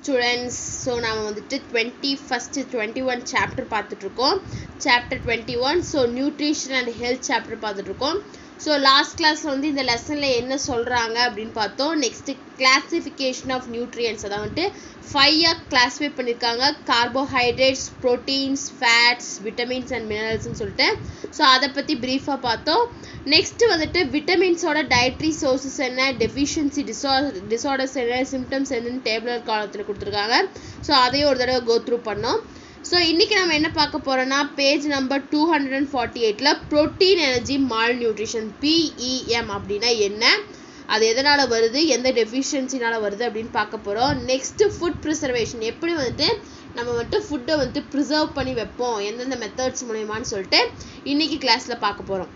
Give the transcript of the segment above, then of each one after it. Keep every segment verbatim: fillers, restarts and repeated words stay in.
students. So நாம வந்துட்டு twenty-first twenty-one chapter பார்த்துட்டு இருக்கோம். chapter twenty-one. So nutrition and health chapter பார்த்துட்டு இருக்கோம். So last class வந்து இந்த லெசன்ல என்ன சொல்றாங்க அப்படினு பார்த்தோம். நெக்ஸ்ட் classification of nutrients அத வந்து five ஆ classify பண்ணிருக்காங்க. carbohydrates, proteins, fats, vitamins and minerals னு சொல்லிட்டு. So அத பத்தி பிரீஃபா பார்த்தோம். நெக்ஸ்ட் வந்துட்டு vitamins ஓட dietary sources என்ன, deficiency disorders என்ன, symptoms என்னன்னு டேபிள் காலத்துல கொடுத்திருக்காங்க. So அதையும் ஒரு தடவை go through பண்ணோம். So இன்னைக்கு நாம என்ன பார்க்க போறோம்னா பேஜ் நம்பர் two forty-eight ல protein energy malnutrition P E M அப்படினா என்ன, அது எதனால வருது, எந்த டெஃபிஷியன்சினால வருது அப்படினு பார்க்க போறோம். நெக்ஸ்ட் ஃபுட் preservation, எப்படி வந்து நம்ம வந்து ஃபுட்டை வந்து preserve பண்ணி வைப்போம், எந்தெந்த மெத்தட்ஸ் மூலமான்னு சொல்லிட்டு இன்னைக்கு கிளாஸ்ல பார்க்க போறோம்.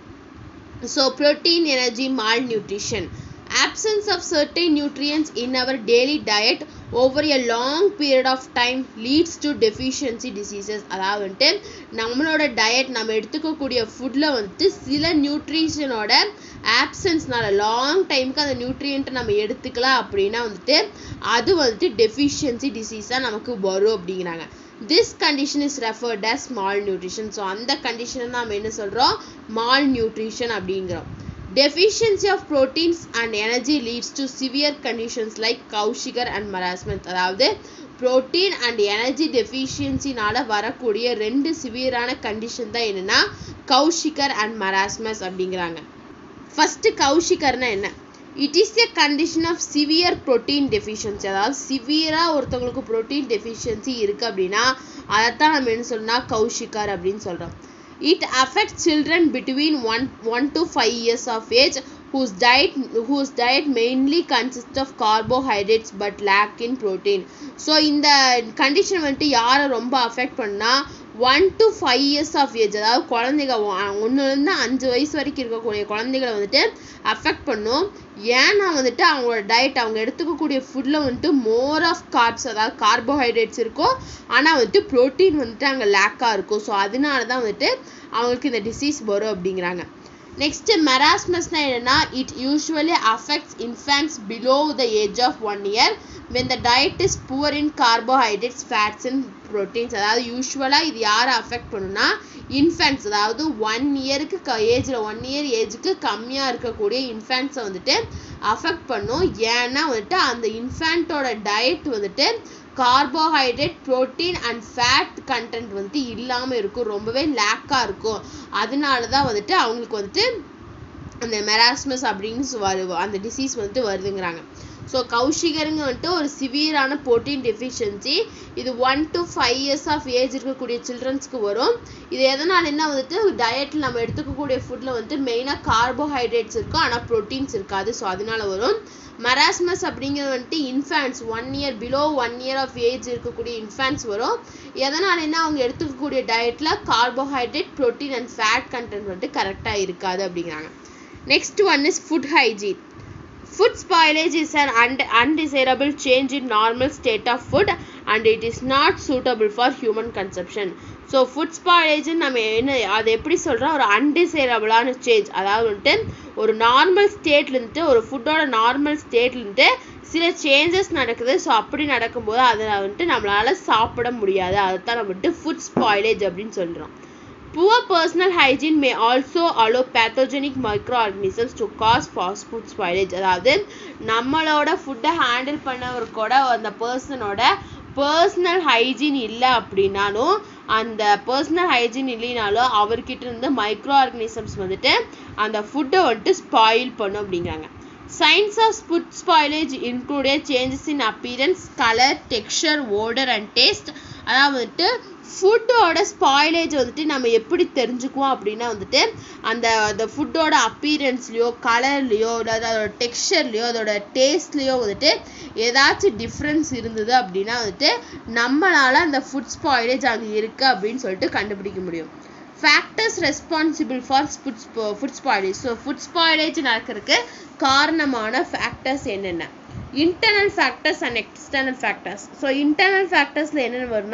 So protein energy malnutrition, absence of certain nutrients in our daily diet over a long period of time leads to deficiency diseases. அதாவது வந்து நம்மளோட டயட் நம்ம எடுத்துக்கக்கூடிய ஃபுட்ல வந்து சில நியூட்ரிஷனோட ஆப்சன்ஸ்னால லாங் டைமுக்கு அந்த நியூட்ரியன்ட்டை நம்ம எடுத்துக்கலாம் அப்படின்னா வந்துட்டு அது வந்துட்டு டெஃபிஷியன்சி டிசீஸாக நமக்கு வரும் அப்படிங்கிறாங்க. This condition is referred as malnutrition. So அந்த கண்டிஷனை நம்ம என்ன சொல்கிறோம், malnutrition அப்படிங்கிறோம். Deficiency of proteins and energy leads to severe conditions like cow sugar and marasmus. அதாவது protein and energy deficiency நால வரக்கூடிய ரெண்டு சிவியரான கண்டிஷன் தான் என்னன்னா cow sugar and marasmus அப்படிங்கிறாங்க. ஃபர்ஸ்ட் cow sugarனா என்ன? It is a condition of severe protein deficiency. அதாவது சிவியரா ஒருத்தவங்களுக்கு protein deficiency இருக்கு அப்படின்னா அதைத்தான் நம்ம என்ன சொல்லணும்னா cow sugar அப்படின்னு சொல்றோம். It affects children between one, one to five years of age whose diet whose diet mainly consists of carbohydrates but lack in protein. So இந்த கண்டிஷன் வந்துட்டு யாரை ரொம்ப அஃபெக்ட் பண்ணா one to five years of age, அதாவது குழந்தைங்க ஒன்றுலேருந்து அஞ்சு வயசு வரைக்கும் இருக்கக்கூடிய குழந்தைகளை வந்துட்டு அஃபெக்ட் பண்ணும். ஏன்னா வந்துட்டு அவங்களோட டயட் அவங்க எடுத்துக்கக்கூடிய ஃபுட்டில் வந்துட்டு மோர் ஆஃப் கார்ப்ஸ் அதாவது கார்போஹைட்ரேட்ஸ் இருக்கும், ஆனால் வந்துட்டு ப்ரோட்டீன் வந்துட்டு அங்கே லேக்காக இருக்கும். ஸோ அதனால தான் வந்துட்டு அவங்களுக்கு இந்த டிசீஸ் வரும் அப்படிங்கிறாங்க. நெக்ஸ்ட் மெராஸ்மஸ்னா என்னன்னா, it usually affects infants below the age of one year when the diet is poor in carbohydrates, fats and proteins. அதாவது யூஸ்வலாக இது யாரை அஃபெக்ட் பண்ணுன்னா இன்ஃபேன்ட்ஸ், அதாவது ஒன் இயருக்கு க ஏஜில் ஒன் இயர் ஏஜுக்கு கம்மியாக இருக்கக்கூடிய இன்ஃபேன்ட்ஸை வந்துட்டு அஃபெக்ட் பண்ணும். ஏன்னா வந்துட்டு அந்த இன்ஃபேன்ட்டோட டயட் வந்துட்டு carbohydrate, protein and fat content வந்துட்டு இல்லாமல் இருக்கும், ரொம்பவே லேக்காக இருக்கும். அதனால தான் வந்துட்டு அவங்களுக்கு வந்துட்டு அந்த மெராஸ்மஸ் அப்படின்னு வரு அந்த டிசீஸ் வந்துட்டு வருதுங்கிறாங்க. ஸோ கௌஷிகருங்க வந்துட்டு ஒரு சிவியரான ப்ரோட்டீன் டெஃபிஷியன்சி, இது one to five years of age இருக்கக்கூடிய சில்ட்ரன்ஸ்க்கு வரும். இது எதனால் என்ன வந்துட்டு டயட்டில் நம்ம எடுத்துக்கக்கூடிய ஃபுட்டில் வந்துட்டு மெயினாக கார்போஹைட்ரேட்ஸ் இருக்கும், ஆனால் ப்ரோட்டீன்ஸ் இருக்காது. ஸோ அதனால வரும். மெராஸ்மஸ் அப்படிங்கிறது வந்துட்டு infants one year below one year of age இருக்கக்கூடிய இன்ஃபேன்ட்ஸ் வரும். எதனால் என்ன அவங்க எடுத்துக்கக்கூடிய டயட்டில் carbohydrate, protein and fat content வந்துட்டு கரெக்டாக இருக்காது அப்படிங்கிறாங்க. Next one is food hygiene. Food spoilage is an und undesirable change in normal state of food and it is not suitable for human consumption. So food spoilage நம்ம என்ன அதை எப்படி சொல்கிறோம், ஒரு அன்டிசைரபிளான சேஞ்ச், அதாவது வந்துட்டு ஒரு நார்மல் ஸ்டேட்லேருந்துட்டு ஒரு ஃபுட்டோட நார்மல் ஸ்டேட்லேருந்துட்டு சில சேஞ்சஸ் நடக்குது. ஸோ அப்படி நடக்கும்போது அதை வந்துட்டு நம்மளால் சாப்பிட முடியாது, அதுதான் நம்ம வந்துட்டு ஃபுட் ஸ்பாயிலேஜ் அப்படின்னு சொல்கிறோம். Poor personal hygiene may also allow pathogenic microorganisms to cause fast food spoilage. அதாவது நம்மளோட ஃபுட்டை ஹேண்டில் பண்ணவருக்கூட அந்த பர்சனோட பர்சனல் ஹைஜீன் இல்லை அப்படின்னாலும் அந்த பர்சனல் ஹைஜீன் இல்லைனாலும் அவர்கிட்ட இருந்து மைக்ரோ ஆர்கனிசம்ஸ் வந்துட்டு அந்த ஃபுட்டை வந்துட்டு ஸ்பாயில் பண்ணும் அப்படிங்கிறாங்க. Signs of food spoilage include changes in appearance, color, texture, odor and taste. அதாவது வந்துட்டு ஃபுட்டோட ஸ்பாயிலேஜ் வந்துட்டு நம்ம எப்படி தெரிஞ்சுக்குவோம் அப்படின்னா வந்துட்டு அந்த அந்த ஃபுட்டோட அப்பீரன்ஸ்லையோ கலர்லையோ அதோட டெக்ஸ்சர்லையோ அதோட டேஸ்ட்லையோ வந்துட்டு ஏதாச்சும் டிஃப்ரென்ஸ் இருந்தது அப்படின்னா வந்துட்டு நம்மளால் அந்த ஃபுட் ஸ்பாயிலேஜ் அங்கே இருக்குது அப்படின்னு சொல்லிட்டு கண்டுபிடிக்க முடியும். Factors responsible for food food spoilage. So food spoilage நடக்கிறதுக்கு காரணமான ஃபேக்டர்ஸ் என்னென்ன, internal factors and external factors. So internal ஃபேக்டர்ஸில் என்னென்ன வரும்னா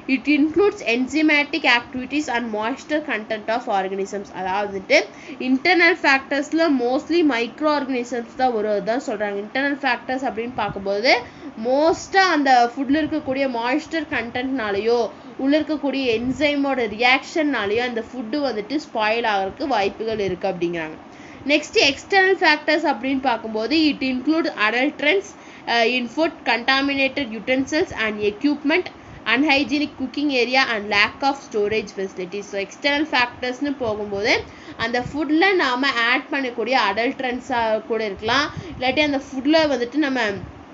It includes enzymatic activities and moisture content of organisms. அதாவது internal factorsல mostly microorganisms தான் வருவதுதான் சொல்றாங்க. internal factors அப்படின்னு பார்க்கும்போது மோஸ்டா அந்த ஃபுட்ல இருக்கக்கூடிய மாய்ஸ்டர் கண்டென்ட்னாலயோ உள்ள இருக்கக்கூடிய என்சைமோட ரியாக்ஷன்னாலயோ அந்த ஃபுட் வந்துட்டு ஸ்பாயில் ஆகிறதுக்கு வாய்ப்புகள் இருக்கு அப்படிங்கிறாங்க. நெக்ஸ்ட் எக்ஸ்டர்னல் ஃபேக்டர்ஸ் அப்படின்னு பார்க்கும்போது it include adulterants uh, in food, contaminated utensils and equipment, unhygienic cooking area and lack of storage facilities. So external factors னு போகும்போது அந்த ஃபுட்ல நாம ஆட் பண்ணக்கூடிய adulterants கூட இருக்கலாம், இல்லாட்டி அந்த ஃபுட்ல வந்துட்டு நம்ம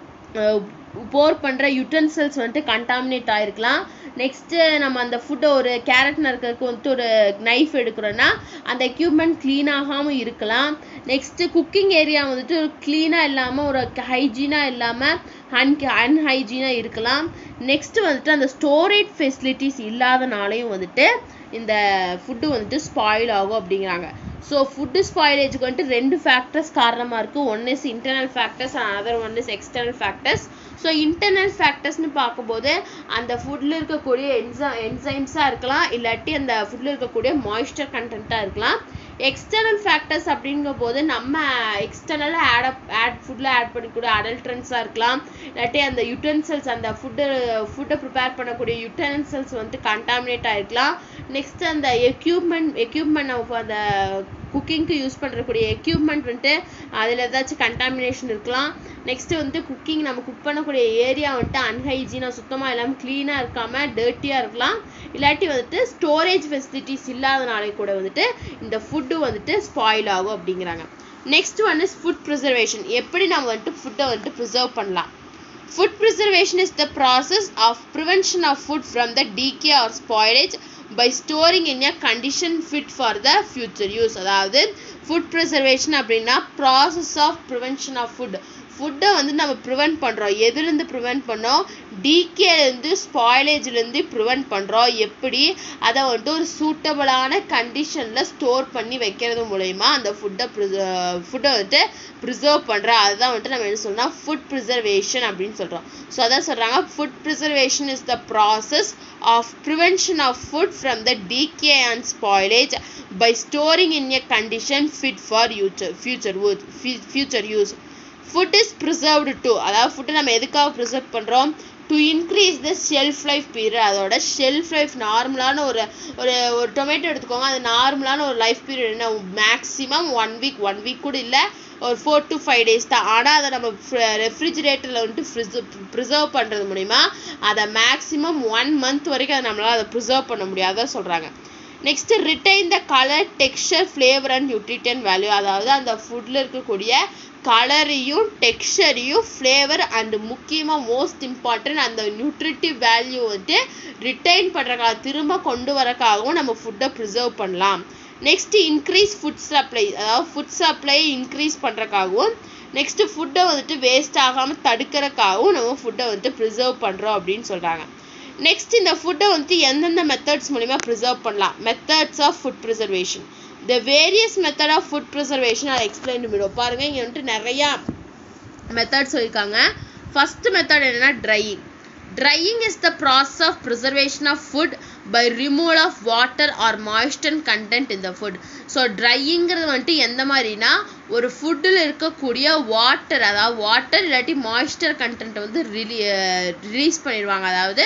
போர் பண்ணுற யூட்டன்சில்ஸ் வந்துட்டு கண்டாமினேட் ஆகிருக்கலாம். நெக்ஸ்ட்டு நம்ம அந்த ஃபுட்டை ஒரு கேரட் நறுக்கிறதுக்கு வந்துட்டு ஒரு நைஃப் எடுக்கிறோன்னா அந்த எக்யூப்மெண்ட் க்ளீன் ஆகாமல் இருக்கலாம். நெக்ஸ்ட்டு குக்கிங் ஏரியா வந்துட்டு ஒரு க்ளீனாக இல்லாமல் ஒரு ஹைஜீனாக இல்லாமல் அன் அன்ஹைஜீனாக இருக்கலாம். நெக்ஸ்ட்டு வந்துட்டு அந்த ஸ்டோரேஜ் ஃபெசிலிட்டிஸ் இல்லாதனாலையும் வந்துட்டு இந்த ஃபுட்டு வந்துட்டு ஸ்பாயில் ஆகும் அப்படிங்கிறாங்க. ஸோ ஃபுட்டு ஸ்பாயிலேஜுக்கு வந்துட்டு ரெண்டு ஃபேக்டர்ஸ் காரணமாக இருக்குது. One is internal factors and other one is external factors. So internal ஃபேக்டர்ஸ்னு பார்க்கும்போது அந்த ஃபுட்டில் இருக்கக்கூடிய என்சை என்சைம்ஸாக இருக்கலாம், இல்லாட்டி அந்த ஃபுட்டில் இருக்கக்கூடிய மாய்ஸ்டர் கண்டென்ட்டாக இருக்கலாம். எக்ஸ்டர்னல் ஃபேக்டர்ஸ் அப்படிங்கும் போது நம்ம எக்ஸ்டர்னலாக ஆட் அப் ஆட் ஃபுட்டில் ஆட் பண்ணக்கூடிய அடல்ட்ரன்ஸாக இருக்கலாம், இல்லாட்டி அந்த யூட்டன்சில்ஸ் அந்த ஃபுட்டு ஃபுட்டை ப்ரிப்பேர் பண்ணக்கூடிய யூட்டன்சில்ஸ் வந்துட்டு கண்டாமினேட் ஆகிருக்கலாம். நெக்ஸ்ட் அந்த எக்யூப்மெண்ட் எக்யூப்மெண்ட் அந்த குக்கிங்க்கு யூஸ் பண்ணுறக்கூடிய எக்யூப்மெண்ட் வந்துட்டு அதில் ஏதாச்சும் கண்டாமினேஷன் இருக்கலாம். நெக்ஸ்ட்டு வந்துட்டு குக்கிங் நம்ம குக் பண்ணக்கூடிய ஏரியா வந்துட்டு அன்ஹைஜீனாக சுத்தமாக இல்லாமல் க்ளீனாக இருக்காமல் டர்ட்டியாக இருக்கலாம், இல்லாட்டி வந்துட்டு ஸ்டோரேஜ் ஃபெசிலிட்டிஸ் இல்லாதனாலே கூட வந்துட்டு இந்த ஃபுட்டு வந்துட்டு ஸ்பாயில் ஆகும் அப்படிங்கிறாங்க. Next one is food preservation. எப்படி நம்ம வந்துட்டு ஃபுட்டை வந்துட்டு ப்ரிசர்வ் பண்ணலாம். Food preservation is the process of prevention of food from the decay or spoilage by storing in a condition fit for the future use. அதாவது food preservation அப்படின்னா process of prevention of food. ஃபுட்டை வந்து நம்ம prevent பண்ணுறோம். எதுலேருந்து prevent பண்ணோம்? டீகேலேருந்து ஸ்பாயிலேஜ்லேருந்து prevent பண்ணுறோம். எப்படி? அதை வந்துட்டு ஒரு சூட்டபிளான கண்டிஷனில் ஸ்டோர் பண்ணி வைக்கிறது மூலயமா அந்த ஃபுட்டை ப்ரிச ஃபுட்டை வந்துட்டு ப்ரிசர்வ் பண்ணுறோம். அதுதான் வந்துட்டு நம்ம என்ன சொல்லலாம், ஃபுட் ப்ரிசர்வேஷன் அப்படின்னு சொல்கிறோம். ஸோ அதான் சொல்கிறாங்க, food preservation is the process of prevention of food from the decay and spoilage by storing in a condition fit for future future future use. Food is preserved to, அதாவது ஃபுட்டை நம்ம எதுக்காக preserve பண்ணுறோம்? To increase the shelf life period. அதோட shelf life நார்மலான ஒரு ஒரு ஒரு டொமேட்டோ எடுத்துக்கோங்க, அது நார்மலான ஒரு லைஃப் பீரியட் என்ன maximum one week one week கூட இல்லை, ஒரு ஃபோர் டு ஃபைவ் டேஸ் தான். ஆனால் அதை நம்ம ரெஃப்ரிஜிரேட்டரில் வந்துட்டு ஃப்ரிஸ் ப்ரிசர்வ் பண்ணுறது மூலிமா அதை மேக்ஸிமம் ஒன் மந்த் வரைக்கும் அதை நம்மளால் அதை ப்ரிசர்வ் பண்ண முடியாதான் சொல்கிறாங்க. Next retain the colour, texture, flavour and nutrition value. அதாவது அந்த ஃபுட்டில் இருக்கக்கூடிய கலரையும் டெக்ஸ்சரையும் ஃப்ளேவர் அண்ட் முக்கியமாக மோஸ்ட் இம்பார்ட்டன்ட் அந்த நியூட்ரிட்டிவ் வேல்யூ வந்துட்டு ரிட்டைன் பண்ணுறக்காக திரும்ப கொண்டு வரக்காகவும் நம்ம ஃபுட்டை ப்ரிசர்வ் பண்ணலாம். நெக்ஸ்ட் இன்க்ரீஸ் ஃபுட் சப்ளை, அதாவது ஃபுட் சப்ளை இன்க்ரீஸ் பண்ணுறக்காகவும் நெக்ஸ்ட்டு ஃபுட்டை வந்துட்டு வேஸ்ட் ஆகாமல் தடுக்கிறக்காகவும் நம்ம ஃபுட்டை வந்துட்டு ப்ரிசர்வ் பண்ணுறோம் அப்படின்னு சொல்கிறாங்க. நெக்ஸ்ட் இந்த ஃபுட்டை வந்துட்டு எந்தெந்த மெத்தட்ஸ் மூலிமா ப்ரிசர்வ் பண்ணலாம். Methods of food preservation. The various method of food preservation are explained below. பாருங்க இங்கே வந்துட்டு நிறையா மெத்தட்ஸ் சொல்லியிருக்காங்க. ஃபர்ஸ்ட் மெத்தட் என்னன்னா drying. Drying is the process of preservation of food by removal of water or moisture content in the food. So ட்ரையிங்கிறது வந்துட்டு எந்த மாதிரினா ஒரு ஃபுட்டில் இருக்கக்கூடிய வாட்டர், அதாவது வாட்டர் இல்லாட்டி மாய்ஸ்டர் கண்டென்ட்டை வந்து ரிலீ ரிலீஸ் பண்ணிடுவாங்க, அதாவது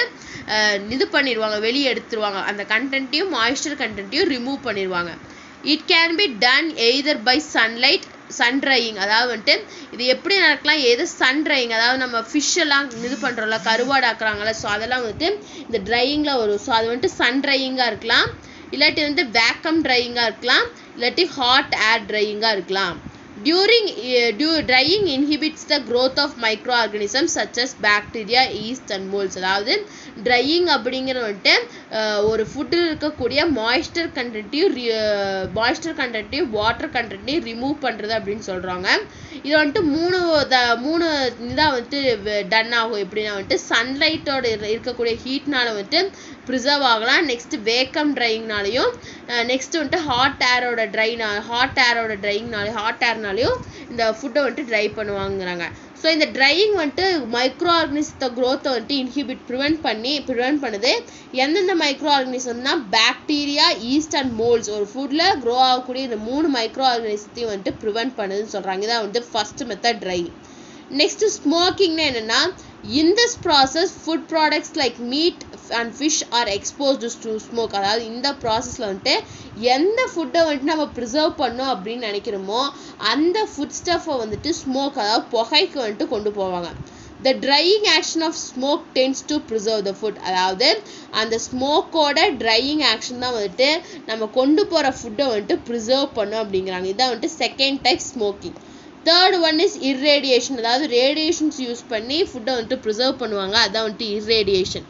இது பண்ணிடுவாங்க, வெளியே எடுத்துருவாங்க. அந்த கண்டென்ட்டையும் மாய்ஸ்டர் கண்டென்ட்டையும் ரிமூவ் பண்ணிடுவாங்க. It can be done either by sunlight, sun drying. அதாவது வந்துட்டு இது எப்படி நடக்கலாம், எது சன் ட்ரையிங், அதாவது நம்ம ஃபிஷ் எல்லாம் இது பண்ணுறோம்ல, கருவாடு ஆக்குறாங்கல்ல, ஸோ அதெல்லாம் வந்துட்டு இந்த ட்ரையிங்கில் வரும். ஸோ அது வந்துட்டு சன் ட்ரையிங்காக இருக்கலாம், இல்லாட்டி வந்துட்டு வேக்கம் ட்ரையிங்காக இருக்கலாம், இல்லாட்டி ஹாட் ஏர் ட்ரையிங்காக இருக்கலாம். During uh, do, drying inhibits the growth of microorganisms such as bacteria, yeast and molds. அதாவது ட்ரையிங் அப்படிங்கிறது வந்துட்டு ஒரு ஃபுட்டில் இருக்கக்கூடிய மாய்ஸ்டர் கண்டென்ட்டையும் மாய்ஸ்டர் கண்டென்ட்டையும் வாட்டர் கண்டென்ட்டையும் ரிமூவ் பண்ணுறது அப்படின்னு சொல்கிறாங்க. இது வந்துட்டு மூணு த மூணு இதாக வந்துட்டு டன் ஆகும். எப்படின்னா வந்துட்டு சன்லைட்டோட இருக்கக்கூடிய ஹீட்னால வந்துட்டு ப்ரிசர்வ் ஆகலாம். நெக்ஸ்ட் வேக்கம் ட்ரையிங்னாலையும் நெக்ஸ்ட் வந்துட்டு ஹாட் ஏரோட ட்ரைனா ஹாட் ஏரோட ட்ரையிங்னாலையும் ஹாட் ஏர் ப்ரெஷர்னாலையும் இந்த ஃபுட்டை வந்துட்டு ட்ரை பண்ணுவாங்கிறாங்க. ஸோ இந்த ட்ரையிங் வந்துட்டு மைக்ரோ ஆர்கனிசத்தை க்ரோத்தை வந்துட்டு இன்ஹிபிட் ப்ரிவென்ட் பண்ணி ப்ரிவென்ட் பண்ணுது. எந்தெந்த மைக்ரோ ஆர்கனிசம்னா பாக்டீரியா, ஈஸ்ட் அண்ட் மோல்ட்ஸ், ஒரு ஃபுட்டில் க்ரோ ஆகக்கூடிய இந்த மூணு மைக்ரோ ஆர்கனிசத்தையும் வந்துட்டு ப்ரிவென்ட் பண்ணுதுன்னு சொல்கிறாங்க. இதான் வந்துட்டு ஃபர்ஸ்ட் மெத்தட் ட்ரையிங். நெக்ஸ்ட் ஸ்மோக்கிங்னா என்னென்னா, in this process food products like meat and fish are exposed to smoke. அதாவது இந்த ப்ராசஸில் வந்துட்டு எந்த ஃபுட்டை வந்துட்டு நம்ம ப்ரிசர்வ் பண்ணோம் அப்படின்னு நினைக்கிறோமோ அந்த ஃபுட் ஸ்டஃப்பை வந்துட்டு ஸ்மோக், அதாவது புகைக்கு வந்துட்டு கொண்டு போவாங்க. The drying action of smoke tends to preserve the food. அதாவது அந்த ஸ்மோக்கோட ட்ரையிங் ஆக்ஷன் தான் வந்துட்டு நம்ம கொண்டு போகிற ஃபுட்டை வந்துட்டு ப்ரிசர்வ் பண்ணோம் அப்படிங்கிறாங்க. இதான் வந்துட்டு second type smoking. Third one is irradiation. அதாவது ரேடியேஷன்ஸ் யூஸ் பண்ணி ஃபுட்டை வந்துட்டு ப்ரிசர்வ் பண்ணுவாங்க. அதான் வந்துட்டு irradiation.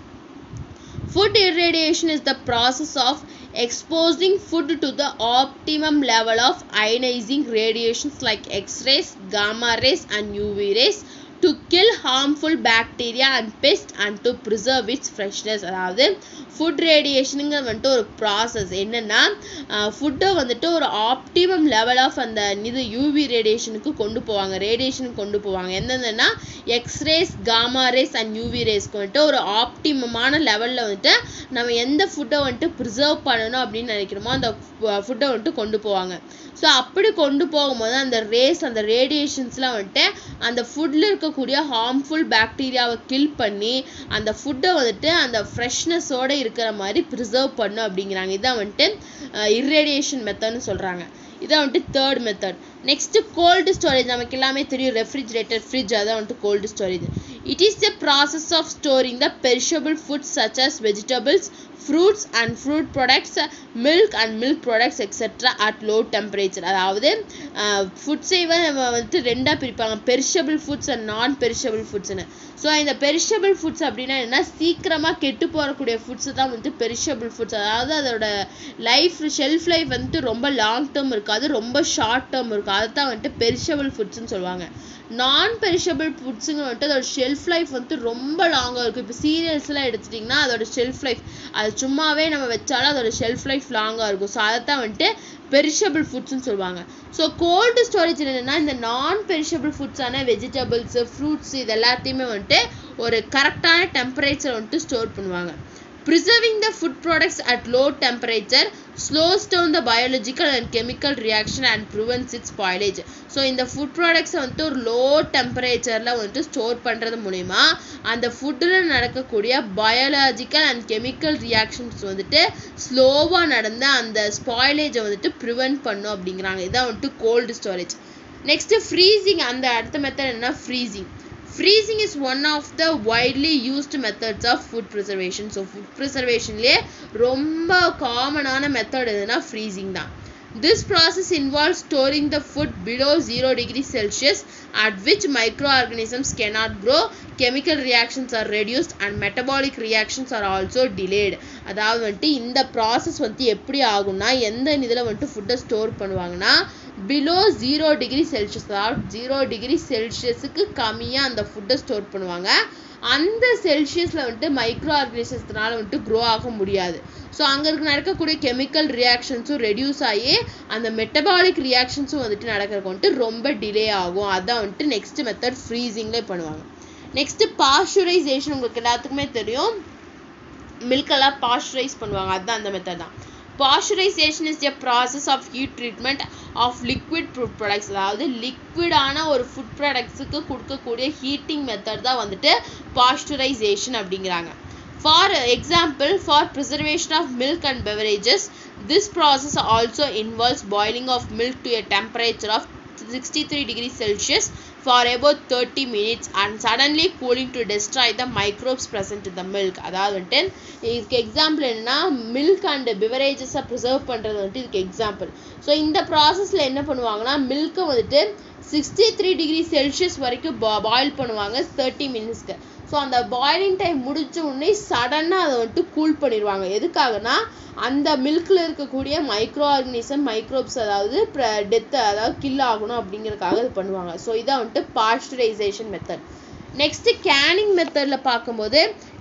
Food irradiation is the process of exposing food to the optimum level of ionizing radiations like X-rays, gamma rays and U V rays to kill harmful bacteria and pests and to preserve its freshness. அதாவது food ரேடியேஷனுங்க வந்துட்டு ஒரு process. என்னென்னா ஃபுட்டை வந்துட்டு ஒரு optimum level of அந்த இது யூவி ரேடியேஷனுக்கு கொண்டு போவாங்க, ரேடியேஷனுக்கு கொண்டு போவாங்க. என்னென்னா X rays, gamma rays and UV ரேஸ்க்கு வந்துட்டு ஒரு ஆப்டிமமான லெவலில் வந்துட்டு நம்ம எந்த ஃபுட்டை வந்துட்டு ப்ரிசர்வ் பண்ணணும் அப்படின்னு நினைக்கிறோமோ அந்த ஃபுட்டை வந்துட்டு கொண்டு போவாங்க. ஸோ அப்படி கொண்டு போகும்போது அந்த ரேஸ், அந்த ரேடியேஷன்ஸ்லாம் வந்துட்டு அந்த ஃபுட்டில் இருக்கக்கூடிய ஹார்ம்ஃபுல் பாக்டீரியாவை கில் பண்ணி அந்த ஃபுட்டை வந்துட்டு அந்த ஃப்ரெஷ்னஸோடு இருக்கிற மாதிரி ப்ரிசர்வ் பண்ணும் அப்படிங்கிறாங்க. இதான் வந்துட்டு இர்ரேடியேஷன் மெத்தட்னு சொல்கிறாங்க. இதான் வந்துட்டு third method. Next cold storage. நமக்கு எல்லாமே தெரியும், ரெஃப்ரிஜரேட்டர், ஃப்ரிட்ஜ், அதான் வந்துட்டு cold storage. It is the process of storing the perishable foods such as vegetables, fruits and fruit products, milk and milk products et cetera at low temperature. அதாவது ஃபுட்ஸை வந்துட்டு ரெண்டாக பிரிப்பாங்க, perishable foods and non perishable ஃபுட்ஸ்னு. So இந்த perishable foods அப்படின்னா என்ன, சீக்கிரமாக கெட்டு போகக்கூடிய ஃபுட்ஸு தான் வந்துட்டு பெரிஷபிள் ஃபுட்ஸ். அதாவது அதோட லைஃப் ஷெல்ஃப் லைஃப் வந்துட்டு ரொம்ப லாங் டேர்ம் இருக்காது, ரொம்ப ஷார்ட் டேர்ம் இருக்கும். அதை தான் வந்துட்டு பெரிஷபிள் ஃபுட்ஸ்ன்னு சொல்லுவாங்க. நான் பெரிஷபிள் ஃபுட்ஸுங்க வந்துட்டு அதோட ஷெல்ஃப் லைஃப் வந்துட்டு ரொம்ப லாங்காக இருக்கும். இப்போ சீரியல்ஸ்லாம் எடுத்துட்டிங்கன்னா அதோட ஷெல்ஃப் லைஃப் அது சும்மாவே நம்ம வச்சாலும் அதோட ஷெல்ஃப் லைஃப் லாங்காக இருக்கும். ஸோ அதை தான் வந்துட்டு பெரிஷபிள் ஃபுட்ஸ்ன்னு சொல்லுவாங்க. ஸோ கோல்டு ஸ்டோரேஜ் என்னென்னா, இந்த நான் பெரிஷபிள் ஃபுட்ஸான வெஜிடபிள்ஸு, ஃப்ரூட்ஸ் இது எல்லாத்தையுமே வந்துட்டு ஒரு கரெக்டான டெம்பரேச்சர் வந்துட்டு ஸ்டோர் பண்ணுவாங்க. Preserving the food products at low temperature slows down the biological and chemical reaction and prevents its spoilage. So இந்த ஃபுட் ப்ராடக்ட்ஸை வந்துட்டு ஒரு லோ டெம்பரேச்சரில் வந்துட்டு ஸ்டோர் பண்ணுறது மூலிமா அந்த ஃபுட்டில் நடக்கக்கூடிய பயாலஜிக்கல் அண்ட் கெமிக்கல் ரியாக்ஷன்ஸ் வந்துட்டு ஸ்லோவாக நடந்து அந்த ஸ்பாயிலேஜை வந்துட்டு ப்ரிவென்ட் பண்ணும் அப்படிங்கிறாங்க. இதான் வந்துட்டு கோல்டு ஸ்டோரேஜ். Next freezing. அந்த அடுத்த மெத்தட் என்னன்னா freezing. Freezing is one of the widely used methods of food preservation. So food preservation லே ரொம்ப காமனான மெத்தட் எதுனா freezing தான். This process involves storing the food below zero degrees Celsius at which microorganisms cannot grow, chemical reactions are reduced and metabolic reactions are also delayed. அதாவது வந்துட்டு இந்த process வந்து எப்படி ஆகும்னா, எந்த இதில் வந்துட்டு ஃபுட்டை ஸ்டோர் பண்ணுவாங்கன்னா பிலோ ஜீரோ டிகிரி செல்சியஸ், அதாவது ஜீரோ டிகிரி செல்சியஸுக்கு கம்மியாக அந்த ஃபுட்டை ஸ்டோர் பண்ணுவாங்க. அந்த செல்சியஸில் வந்துட்டு மைக்ரோ ஆர்கனிசத்தினால வந்துட்டு க்ரோ ஆக முடியாது. ஸோ அங்கே இருக்க நடக்கக்கூடிய கெமிக்கல் ரியாக்ஷன்ஸும் ரெடியூஸ் ஆகி அந்த மெட்டபாலிக் ரியாக்ஷன்ஸும் வந்துட்டு நடக்கிறதுக்கு வந்துட்டு ரொம்ப டிலே ஆகும். அதான் வந்துட்டு நெக்ஸ்ட் மெத்தட் ஃப்ரீசிங்லேயே பண்ணுவாங்க. Next pasteurisation. உங்களுக்கு எல்லாத்துக்குமே தெரியும், மில்கெல்லாம் பாஸ்சுரைஸ் பண்ணுவாங்க, அதுதான் அந்த மெத்தட் தான். Pasteurization is a process of heat treatment of liquid food products. அதாவது லிக்விடான ஒரு ஃபுட் ப்ராடக்ட்ஸுக்கு கொடுக்கக்கூடிய ஹீட்டிங் மெத்தட் தான் வந்துட்டு பாஸ்டுரைசேஷன் அப்படிங்கிறாங்க. For example, for preservation of milk and beverages, this process also involves boiling of milk to a temperature of sixty-three degrees Celsius for about thirty minutes and suddenly cooling to destroy the microbes present in the milk. அதாவது வந்துட்டு இதுக்கு example என்னன்னா, milk and பிவரேஜஸை preserve பண்ணுறது வந்துட்டு இதுக்கு example. So இந்த ப்ராசஸில் என்ன பண்ணுவாங்கன்னா, மில்க்கை வந்துட்டு சிக்ஸ்டி த்ரீ டிகிரி செல்சியஸ் வரைக்கும் பா பாயில் பண்ணுவாங்க தேர்ட்டி மினிட்ஸ்க்கு. ஸோ அந்த பாயிலிங் டைம் முடிச்ச உடனே சடனாக அதை வந்துட்டு கூல் பண்ணிடுவாங்க. எதுக்காகனா, அந்த மில்கில் இருக்கக்கூடிய மைக்ரோ ஆர்கனிசம், மைக்ரோப்ஸ் அதாவது டெத்து அதாவது கில் ஆகணும் அப்படிங்கிறதுக்காக இது பண்ணுவாங்க. ஸோ இதான் வந்துட்டு பாஸ்டுரைசேஷன் மெத்தட். நெக்ஸ்ட்டு கேனிங் மெத்தடில் பார்க்கும்போது,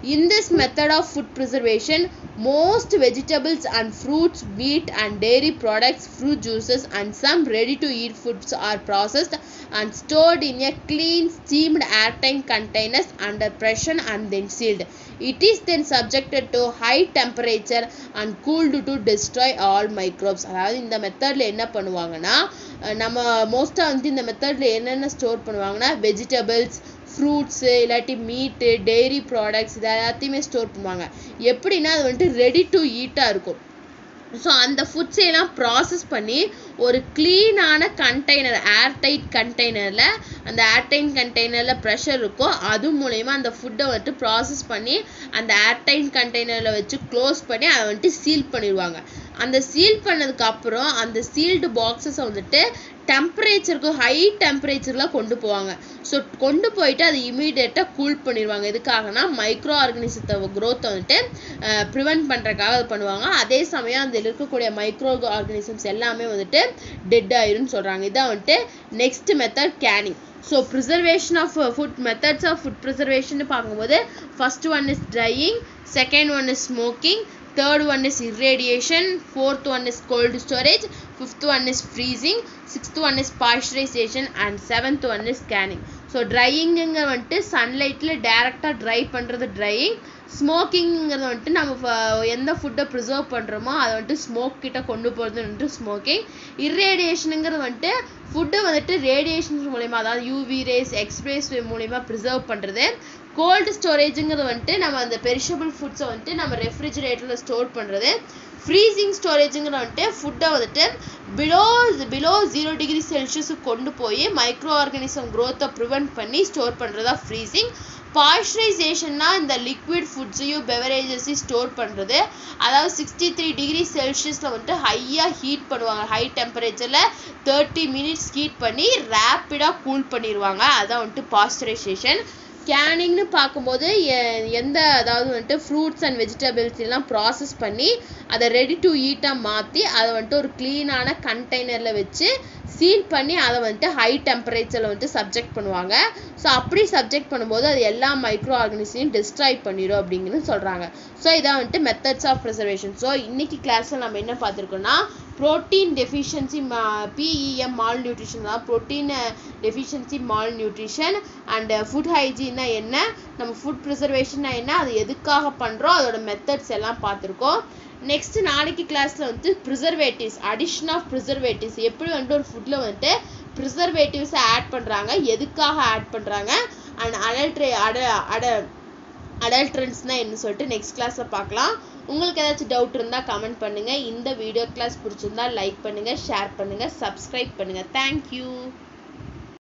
In this method of food preservation, most vegetables and fruits, meat and dairy products, fruit juices and some ready to eat foods are processed and stored in a clean steamed airtight containers under pressure and then sealed. It is then subjected to high temperature and cooled to destroy all microbes. அதாவது இந்த மெத்தடில் என்ன பண்ணுவாங்கன்னா நம்ம மோஸ்ட்டாக வந்து இந்த மெத்தடில் என்னென்ன ஸ்டோர் பண்ணுவாங்கன்னா வெஜிடபிள்ஸ், ஃப்ரூட்ஸு, இல்லாட்டி மீட்டு, டெய்ரி ப்ராடக்ட்ஸ் இது எல்லாத்தையுமே ஸ்டோர் பண்ணுவாங்க. எப்படின்னா அது வந்துட்டு ரெடி டு ஈட்டாக இருக்கும். ஸோ அந்த ஃபுட்ஸையெல்லாம் ப்ராசஸ் பண்ணி ஒரு க்ளீனான கண்டெய்னர், ஏர்டைட் கண்டெய்னரில், அந்த ஏர்டைட் கண்டெய்னரில் ப்ரெஷர் இருக்கும், அது மூலயமா அந்த ஃபுட்டை வந்துட்டு ப்ராசஸ் பண்ணி அந்த ஏர்டைட் கண்டெய்னரில் வச்சு க்ளோஸ் பண்ணி அதை வந்துட்டு சீல் பண்ணிடுவாங்க. அந்த சீல் பண்ணதுக்கப்புறம் அந்த சீல்டு பாக்ஸஸை வந்துட்டு டெம்பரேச்சருக்கு ஹை டெம்பரேச்சரில் கொண்டு போவாங்க. ஸோ கொண்டு போயிட்டு அது இமீடியட்டாக கூல் பண்ணிடுவாங்க. எதுக்காகனா மைக்ரோ ஆர்கனிசத்தை க்ரோத்தை வந்துட்டு ப்ரிவென்ட் பண்ணுறதுக்காக அது பண்ணுவாங்க. அதே சமயம் அதில் இருக்கக்கூடிய மைக்ரோ ஆர்கனிசம்ஸ் எல்லாமே வந்துட்டு டெட் ஆயிரும்னு சொல்கிறாங்க. இதான் வந்துட்டு next method canning. So preservation of food methods of food preservation பார்க்கும்போது first one is drying, second one is smoking, third one is irradiation, fourth one is cold storage, fifth one is freezing, sixth one is pasteurization and seventh one is canning. So ட்ரையிங்குங்க வந்துட்டு சன்லைட்டில் டேரெக்டாக try பண்ணுறது drying. ஸ்மோக்கிங்கிறது வந்துட்டு நம்ம எந்த ஃபுட்டை preserve பண்ணுறோமோ அதை வந்துட்டு ஸ்மோக் கிட்ட கொண்டு போகிறது வந்துட்டு ஸ்மோக்கிங். இர்ரேடியேஷனுங்கிறது வந்துட்டு ஃபுட்டை வந்துட்டு ரேடியேஷன்ஸ் மூலயமா, அதாவது யூவி ரேஸ், எக்ஸ்ரேஸ் மூலயமா ப்ரிசர்வ் பண்ணுறது. கோல்டு ஸ்டோரேஜுங்கிறது வந்துட்டு நம்ம அந்த பெரிஷபிள் ஃபுட்ஸை வந்துட்டு நம்ம ரெஃப்ரிஜிரேட்டரில் ஸ்டோர் பண்ணுறது. ஃப்ரீசிங் ஸ்டோரேஜுங்கிற வந்துட்டு ஃபுட்டை வந்துட்டு பிலோ பிலோ ஜீரோ டிகிரி செல்சியஸுக்கு கொண்டு போய் மைக்ரோ ஆர்கானிசம் க்ரோத்தை ப்ரிவென்ட் பண்ணி ஸ்டோர் பண்ணுறதா ஃப்ரீசிங். பாய்ஸ்சரைசேஷன்னா இந்த லிக்விட் ஃபுட்ஸையும் பெவரேஜஸையும் ஸ்டோர் பண்ணுறது. அதாவது சிக்ஸ்டி த்ரீ டிகிரி செல்சியஸில் வந்துட்டு ஹையாக ஹீட் பண்ணுவாங்க. ஹை டெம்பரேச்சரில் தேர்ட்டி மினிட்ஸ் ஹீட் பண்ணி ரேப்பிடாக கூல் பண்ணிடுவாங்க. அதான் வந்துட்டு பாய்ஸ்சரைசேஷன். கேனிங்னு பார்க்கும்போது எந்த அதாவது வந்துட்டு ஃப்ரூட்ஸ் அண்ட் வெஜிடபிள்ஸ் எல்லாம் ப்ராசஸ் பண்ணி அதை ரெடி டு ஈட்டாக மாற்றி அதை வந்துட்டு ஒரு க்ளீனான கண்டெய்னரில் வச்சு சீல் பண்ணி அதை வந்துட்டு ஹை டெம்பரேச்சரில் வந்துட்டு சப்ஜெக்ட் பண்ணுவாங்க. ஸோ அப்படி சப்ஜெக்ட் பண்ணும்போது அது எல்லா மைக்ரோ ஆர்கனிசையும் டிஸ்ட்ராய் பண்ணிடும் அப்படிங்கிறது சொல்கிறாங்க. ஸோ இதான் வந்துட்டு மெத்தட்ஸ் ஆஃப் ப்ரிசர்வேஷன். ஸோ இன்னைக்கு கிளாஸில் நம்ம என்ன பார்த்துருக்கோம்னா protein deficiency, PEM malnutrition தான் protein deficiency malnutrition and food ஹைஜீன்னா என்ன, நம்ம ஃபுட் ப்ரிசர்வேஷன்னா என்ன, அது எதுக்காக பண்ணுறோம், அதோட மெத்தட்ஸ் எல்லாம் பார்த்துருக்கோம். நெக்ஸ்ட் நாளைக்கு கிளாஸில் வந்து ப்ரிசர்வேட்டிவ்ஸ், அடிஷன் ஆஃப் ப்ரிசர்வேட்டிவ்ஸ், எப்படி வந்துட்டு ஒரு ஃபுட்டில் வந்துட்டு ப்ரிசர்வேட்டிவ்ஸை ஆட் பண்ணுறாங்க, எதுக்காக ஆட் பண்ணுறாங்க, அண்ட் அடல்ட்ரே அட அட அடல்ட்ரன்ஸ்னால் என்ன சொல்லிட்டு நெக்ஸ்ட் கிளாஸில் பார்க்கலாம். உங்களுக்கு ஏதாச்சும் டவுட் இருந்தால் கமெண்ட் பண்ணுங்கள். இந்த வீடியோ கிளாஸ் பிடிச்சிருந்தா லைக் பண்ணுங்கள், ஷேர் பண்ணுங்கள், சப்ஸ்கிரைப் பண்ணுங்கள். தேங்க்யூ.